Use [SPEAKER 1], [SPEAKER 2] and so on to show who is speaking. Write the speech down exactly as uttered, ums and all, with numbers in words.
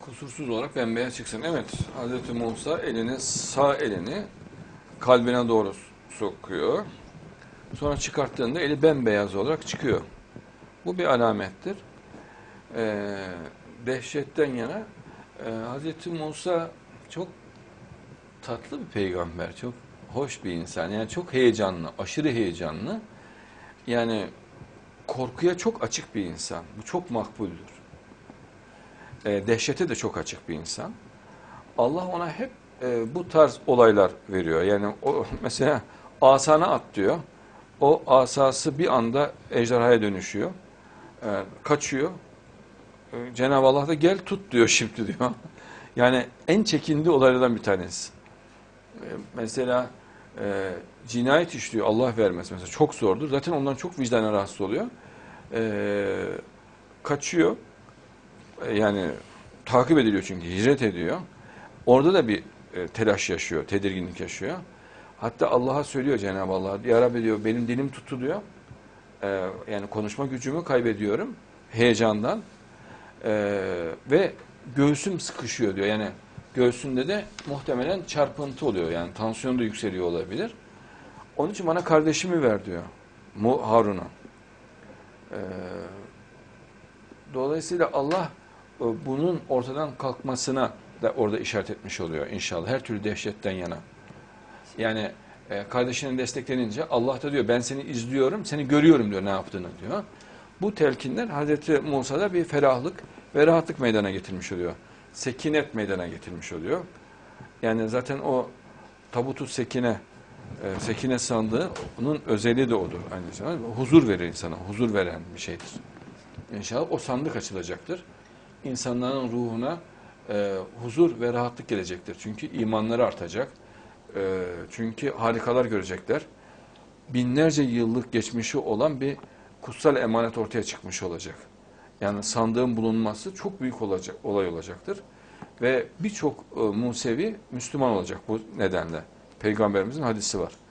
[SPEAKER 1] Kusursuz olarak bembeyaz çıksın. Evet, Hazreti Musa elini, sağ elini kalbine doğru sokuyor. Sonra çıkarttığında eli bembeyaz olarak çıkıyor. Bu bir alamettir. Ee, dehşetten yana e, Hazreti Musa çok tatlı bir peygamber, çok hoş bir insan. Yani çok heyecanlı, aşırı heyecanlı. Yani korkuya çok açık bir insan. Bu çok makbuldür. E, dehşete de çok açık bir insan. Allah ona hep e, bu tarz olaylar veriyor. Yani o mesela asana at diyor. O asası bir anda ejderhaya dönüşüyor. E, kaçıyor. E, Cenab-ı Allah da gel tut diyor şimdi diyor. Yani en çekindiği olaylardan bir tanesi. E, mesela e, cinayet işliyor, Allah vermez mesela, çok zordur. Zaten ondan çok vicdanı rahatsız oluyor. E, kaçıyor. E, yani takip ediliyor çünkü hicret ediyor. Orada da bir e, telaş yaşıyor, tedirginlik yaşıyor. Hatta Allah'a söylüyor Cenab-ı Allah, Ya Rabbi diyor, benim dilim tutuluyor. E, yani konuşma gücümü kaybediyorum heyecandan. E, ve göğsüm sıkışıyor diyor. Yani göğsünde de muhtemelen çarpıntı oluyor. Yani tansiyonu da yükseliyor olabilir. Onun için bana kardeşimi ver diyor Harun'a. E, dolayısıyla Allah e, bunun ortadan kalkmasına da orada işaret etmiş oluyor inşallah. Her türlü dehşetten yana. Yani e, kardeşinin desteklenince Allah da diyor ben seni izliyorum, seni görüyorum diyor ne yaptığını diyor. Bu telkinler Hazreti Musa'da bir ferahlık ve rahatlık meydana getirmiş oluyor. Sekinet meydana getirmiş oluyor. Yani zaten o tabutu sekine, e, sekine sandığı onun özelliği de odur. Aynı zamanda huzur verir insana, huzur veren bir şeydir. İnşallah o sandık açılacaktır. İnsanların ruhuna e, huzur ve rahatlık gelecektir. Çünkü imanları artacak. E, çünkü harikalar görecekler. Binlerce yıllık geçmişi olan bir kutsal emanet ortaya çıkmış olacak. Yani sandığın bulunması çok büyük olacak, olay olacaktır. Ve birçok e, Musevi Müslüman olacak bu nedenle. Peygamberimizin hadisi var.